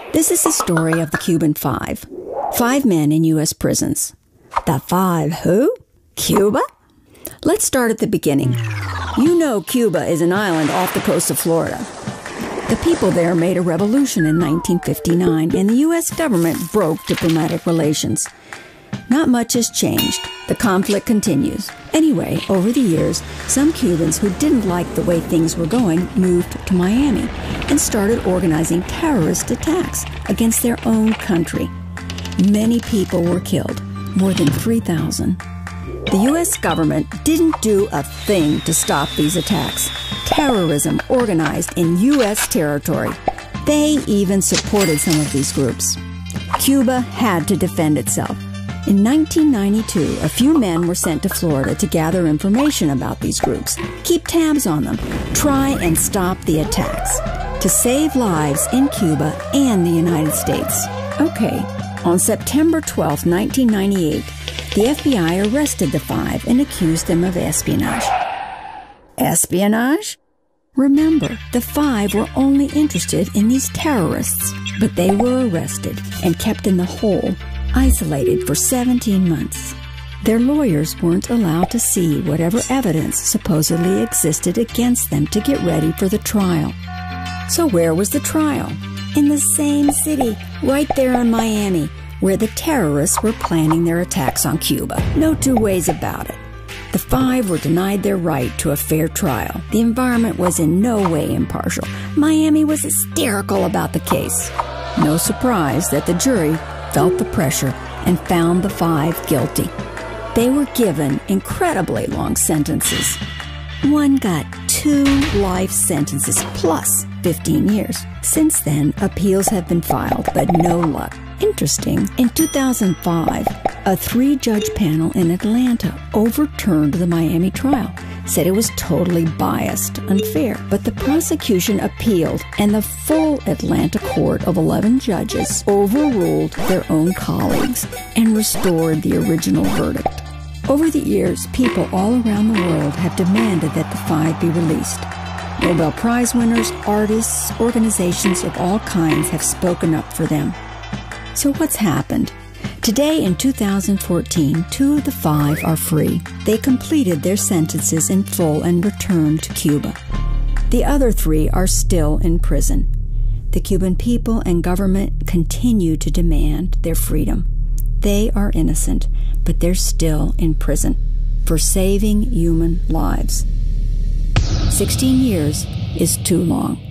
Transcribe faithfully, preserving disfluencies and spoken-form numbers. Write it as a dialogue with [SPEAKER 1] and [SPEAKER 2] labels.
[SPEAKER 1] This is the story of the Cuban Five. Five men in U S prisons. The Five who? Cuba? Let's start at the beginning. You know Cuba is an island off the coast of Florida. The people there made a revolution in nineteen fifty-nine, and the U S government broke diplomatic relations. Not much has changed. The conflict continues. Anyway, over the years, some Cubans who didn't like the way things were going moved to Miami and started organizing terrorist attacks against their own country. Many people were killed, more than three thousand. The U S government didn't do a thing to stop these attacks. Terrorism organized in U S territory. They even supported some of these groups. Cuba had to defend itself. In nineteen ninety-two, a few men were sent to Florida to gather information about these groups, keep tabs on them, try and stop the attacks, to save lives in Cuba and the United States. Okay, on September twelfth, nineteen ninety-eight, the F B I arrested the five and accused them of espionage. Espionage? Remember, the five were only interested in these terrorists, but they were arrested and kept in the hole, isolated for seventeen months. Their lawyers weren't allowed to see whatever evidence supposedly existed against them to get ready for the trial. So where was the trial? In the same city, right there in Miami, where the terrorists were planning their attacks on Cuba. No two ways about it. The five were denied their right to a fair trial. The environment was in no way impartial. Miami was hysterical about the case. No surprise that the jury felt the pressure and found the five guilty. They were given incredibly long sentences. One got two life sentences plus fifteen years. Since then, appeals have been filed, but no luck. Interesting, in two thousand five, a three-judge panel in Atlanta overturned the Miami trial, said it was totally biased, unfair. But the prosecution appealed, and the full Atlanta court of eleven judges overruled their own colleagues and restored the original verdict. Over the years, people all around the world have demanded that the five be released. Nobel Prize winners, artists, organizations of all kinds have spoken up for them. So what's happened? Today in two thousand fourteen, two of the five are free. They completed their sentences in full and returned to Cuba. The other three are still in prison. The Cuban people and government continue to demand their freedom. They are innocent, but they're still in prison for saving human lives. Sixteen years is too long.